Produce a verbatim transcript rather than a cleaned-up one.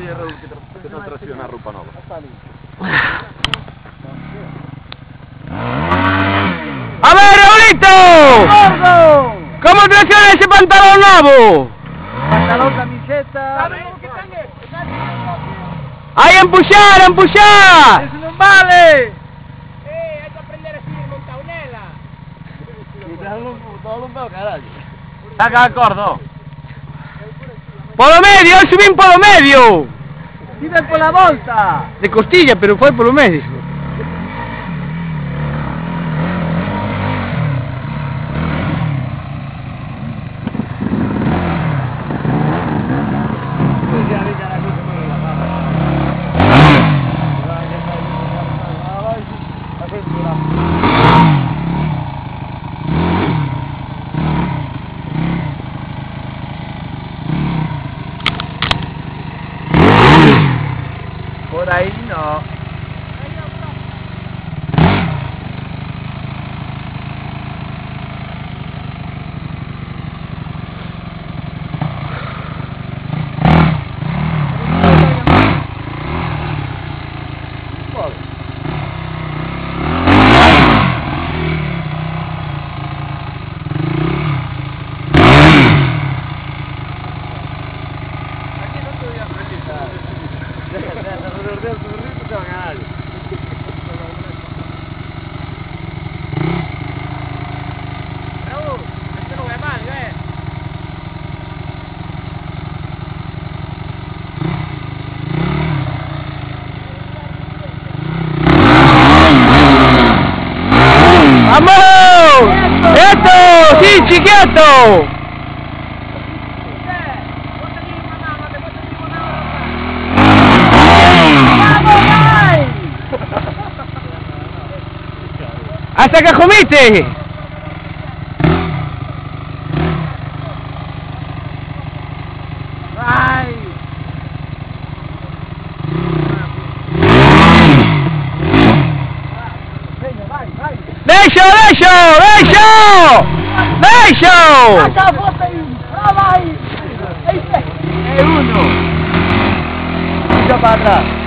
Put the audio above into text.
che non traziona a rupa nova. A ver, Raulito! ¿Cómo traciona ese pantalón nuevo? Pantalón, camiseta. ¡Ahí, a empujar, a empujar! ¡Eso no vale! Eh, hay que aprender a seguir montaunela. Todo un pelo, carajo. Saca accordo! ¡Polo medio, subí por lo medio! ¡Vive por la volta! De costilla, pero fue por lo medio. Por ahí no. ¡Vamos! ¡Esto! ¡Sí, chiquito! ¡Hasta que comiste! ¡Ay! ¡Deixo, deixo, deixo! ¡Deixo! ¡Acá, foto ahí! ¡Ah, vai! ¡Es uno! ¡Mucho para atrás!